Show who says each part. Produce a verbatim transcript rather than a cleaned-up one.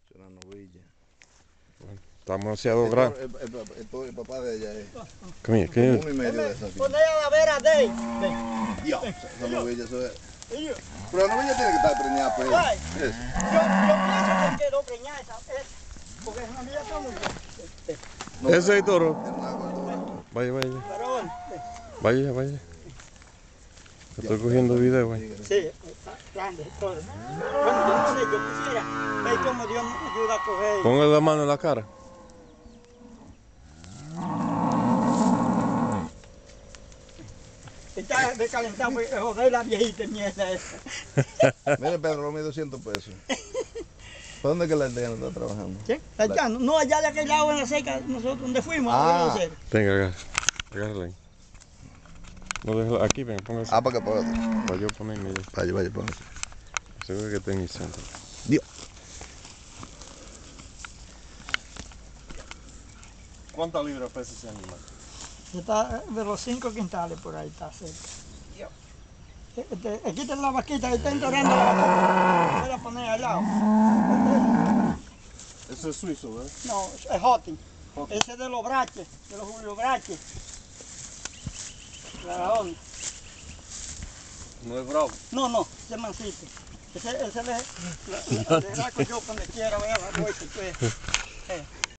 Speaker 1: Es una novilla.
Speaker 2: Bueno, está demasiado grande.
Speaker 1: El, el, el, el papá de ella es
Speaker 2: Come here, come here.
Speaker 1: uno y medio de esa.
Speaker 3: Poné a la vera de él.
Speaker 1: Dios, esa novilla, eso es. Pero la novilla tiene que estar preñada, pues.
Speaker 3: Yo, yo pienso que quedó preñada esa, esa, porque es una novilla está muy bien.
Speaker 1: No,
Speaker 2: Ese es toro.
Speaker 1: tiene una gordura.
Speaker 2: Vaya, vaya.
Speaker 3: Pero bueno,
Speaker 2: Vaya, vaya. Estoy cogiendo video, güey.
Speaker 3: sí, está grande el toro. Bueno, yo no sé, yo quisiera ver cómo Dios me ayuda a coger.
Speaker 2: Ponga la mano en la cara.
Speaker 3: Está recalentado porque joder la viejita mierda esa.
Speaker 1: Mire, Pedro, lo mío doscientos pesos. ¿Para dónde es que la aldea está trabajando?
Speaker 3: ¿Sí? Allá, no, no, allá de aquel lado en la seca, nosotros donde fuimos,
Speaker 1: Ah.
Speaker 3: a conocer.
Speaker 2: Venga, agarra. Agárrala ahí. No déjala. Aquí, ven, póngase.
Speaker 1: Ah, para que pueda.
Speaker 2: Para yo ponerme ya.
Speaker 1: Vaya, vaya, póngase.
Speaker 2: Seguro que está en el centro.
Speaker 1: Dios.
Speaker 2: ¿Cuántas libras pesa ese animal?
Speaker 3: Está de los cinco quintales por ahí, está cerca. Este, aquí está la vaquita, está enterrando la vaquita. Voy a poner al lado.
Speaker 2: Eso es suizo, ¿verdad?
Speaker 3: No, es Hoti. Ese es de los braches, de los Julio Braches. La onda.
Speaker 2: No es bravo.
Speaker 3: No, no, ese es mansito. Ese, ese le, le, le, le, le yo donde quiera, vea la vuelta, pues. Eh.